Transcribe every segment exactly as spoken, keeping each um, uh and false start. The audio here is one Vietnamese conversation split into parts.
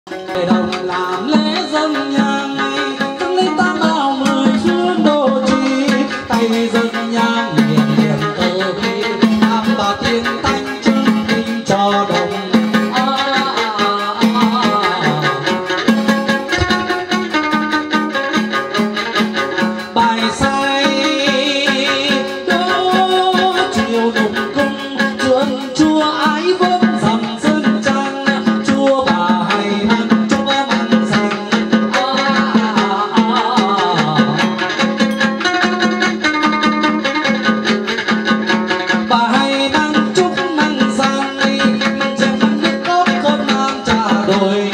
đồng làm lễ dân nhang dâng lên tam bảo mười phương độ trì tay dân nhang niệm niệm từ bi tam bảo tiên thanh chứng minh cho đồng. Bài say đỗ chiều đục cung chuồn chua ái vốn dầm dân trang chua bà hay ăn cho ba mặn xanh. Bà hay ăn chúc mặn sang chém nước cốt cơm nam trà đồi.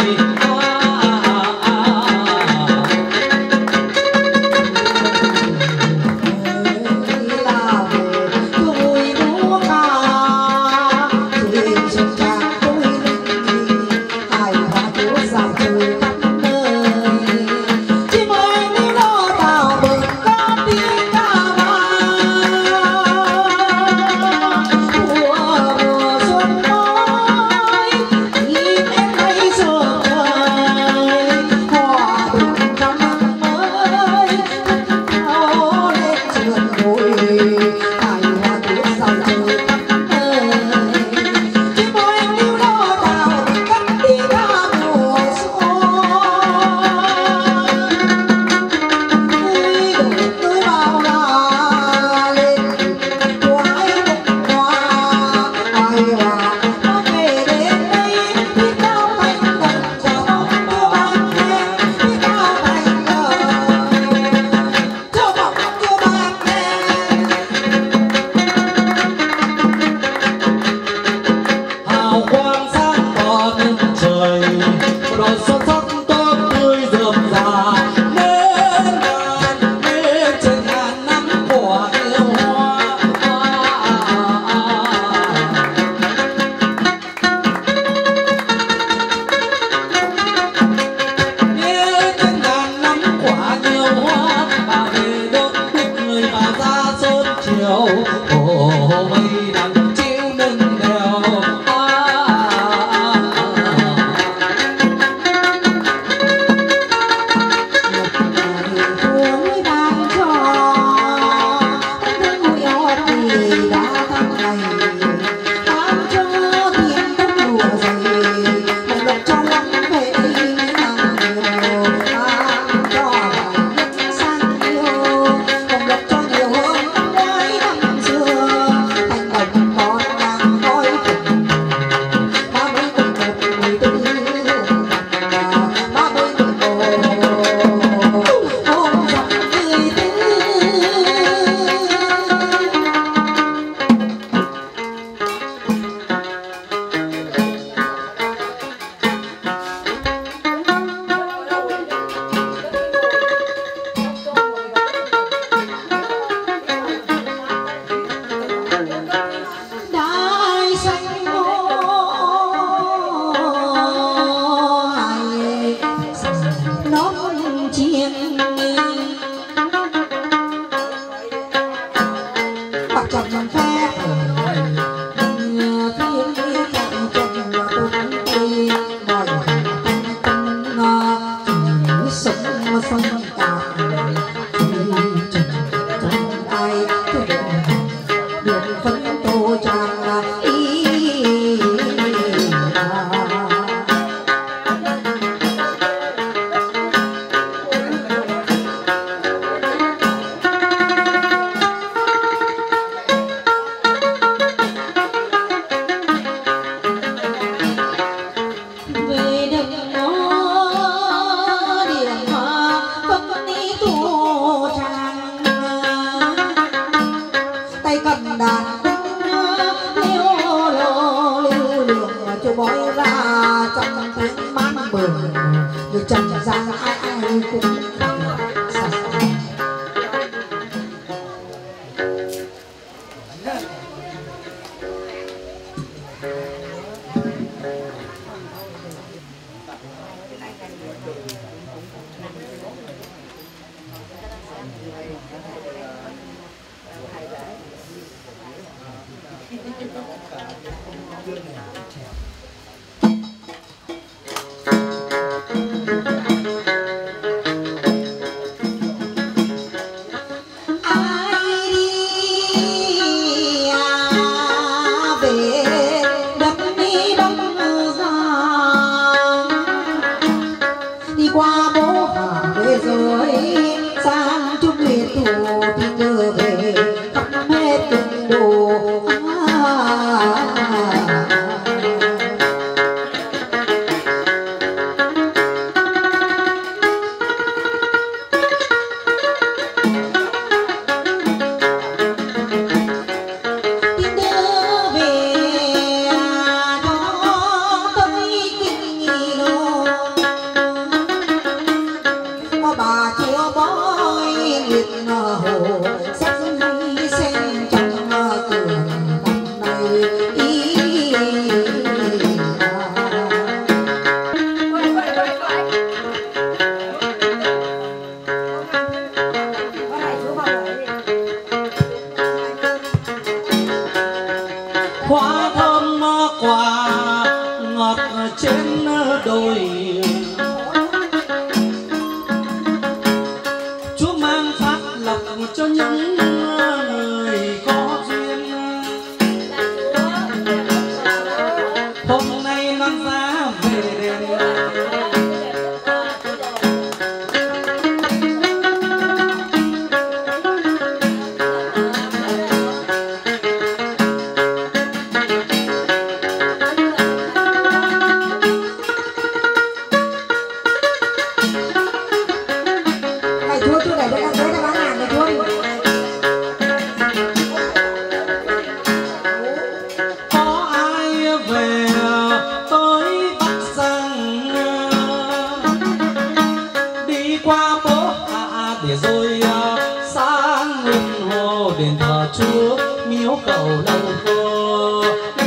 Hãy subscribe cho kênh Ghiền Mì Gõ để không bỏ lỡ những video hấp dẫn. rồi sang chúc nguyện thủ thì trở về khắp hết từng đồ hoa thơm quả ngọt trên đồi. Chúa mang phát lộc cho những người có duyên. Hôm nay non giá về đền, qua phố hạ để rồi sáng nguyên hồ đền thờ Chúa miếu cầu lâu cô.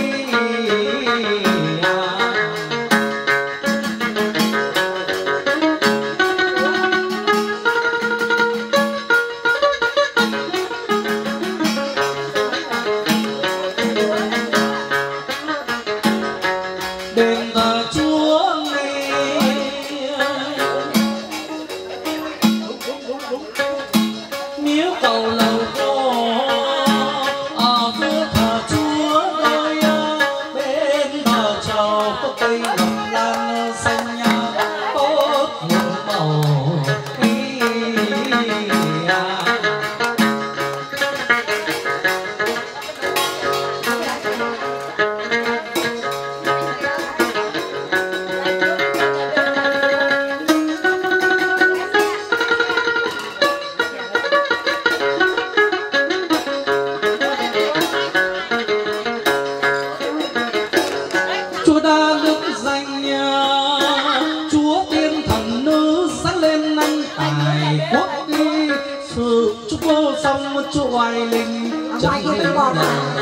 Đền thờ Chúa miếu cầu lâu cô ở giữa thờ Chúa đôi bên bờ trầu có cây ngọc lan xanh tốt nhuộm màu. Chúa đã đức danh Chúa tiên thần nữ sáng lên năng tài quốc đi sự chúc vô song Chúa oai linh chân linh đồng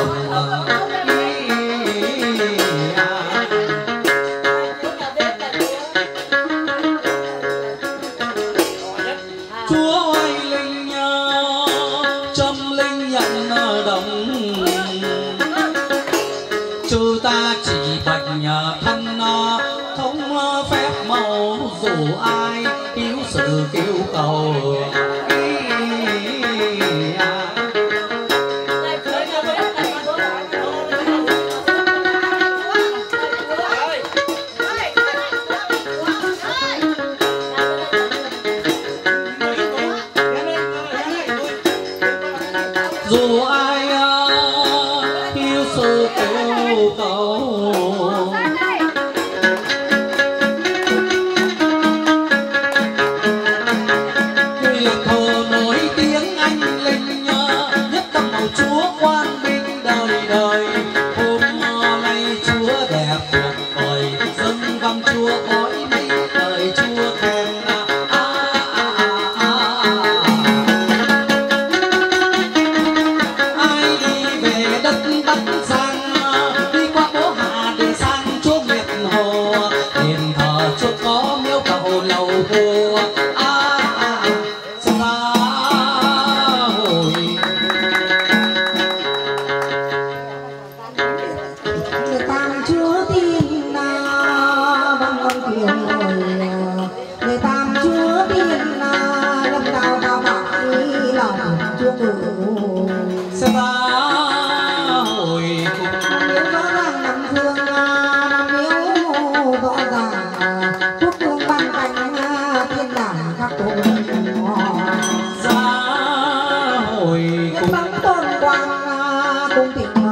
Chúa oai linh châm linh nhận đồng chư ta chỉ bạch nhờ thân thống phép màu dù ai yếu sự kêu cầu. Dù ai yêu sự kêu cầu người thờ nổi tiếng anh linh nhất tâm màu Chúa quan binh đời đời. Hôm nay Chúa đẹp tuyệt vời dâng vang Chúa cõi mấy đời Chúa khen. Sẽ ta hồi miếu rõ ràng nằm thương nằm miếu rõ ràng quốc vương ban cánh thiên đàng cung tình